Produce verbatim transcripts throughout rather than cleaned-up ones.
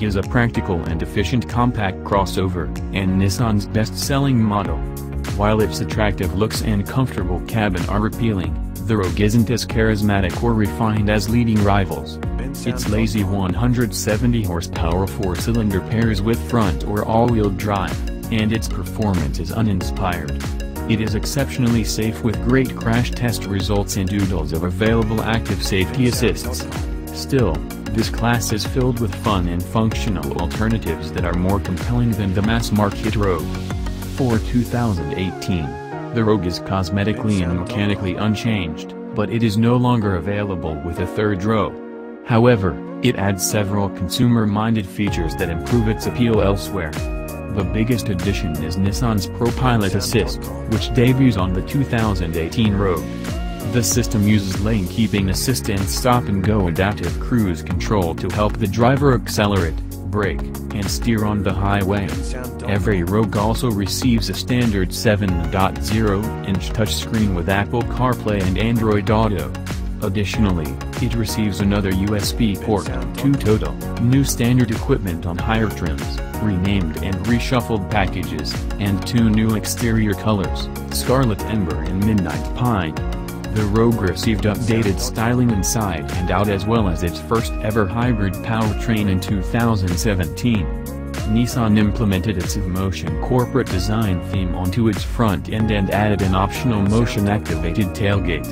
Rogue is a practical and efficient compact crossover, and Nissan's best-selling model. While its attractive looks and comfortable cabin are appealing, the Rogue isn't as charismatic or refined as leading rivals. Its lazy one hundred seventy horsepower four-cylinder pairs with front or all-wheel drive, and its performance is uninspired. It is exceptionally safe with great crash test results and oodles of available active safety assists. Still, this class is filled with fun and functional alternatives that are more compelling than the mass-market Rogue. For two thousand eighteen, the Rogue is cosmetically and mechanically unchanged, but it is no longer available with a third row. However, it adds several consumer-minded features that improve its appeal elsewhere. The biggest addition is Nissan's ProPilot Assist, which debuts on the two thousand eighteen Rogue. The system uses lane-keeping assist and stop-and-go adaptive cruise control to help the driver accelerate, brake, and steer on the highway. Every Rogue also receives a standard seven point oh inch touchscreen with Apple CarPlay and Android Auto. Additionally, it receives another U S B port, two total, new standard equipment on higher trims, renamed and reshuffled packages, and two new exterior colors, Scarlet Ember and Midnight Pine. The Rogue received updated styling inside and out as well as its first ever hybrid powertrain in two thousand seventeen. Nissan implemented its Motion corporate design theme onto its front end and added an optional motion-activated tailgate.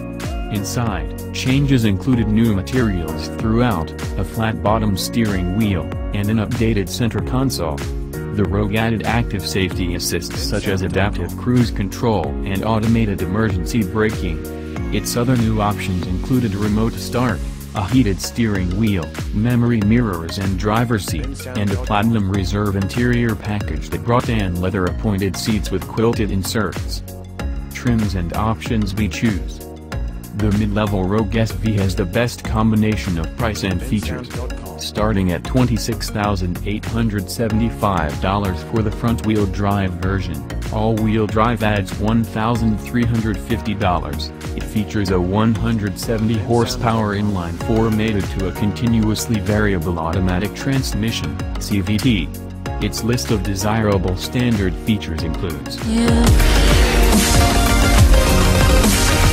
Inside, changes included new materials throughout, a flat-bottom steering wheel, and an updated center console. The Rogue added active safety assists such as adaptive cruise control and automated emergency braking. Its other new options included remote start, a heated steering wheel, memory mirrors and driver seats, and a Platinum Reserve interior package that brought tan leather-appointed seats with quilted inserts. Trims and options we choose. The mid-level Rogue S V has the best combination of price and features. Starting at twenty-six thousand eight hundred seventy-five dollars for the front-wheel drive version, all-wheel drive adds one thousand three hundred fifty dollars. It features a one hundred seventy horsepower inline-four mated to a continuously variable automatic transmission, C V T. Its list of desirable standard features includes yeah.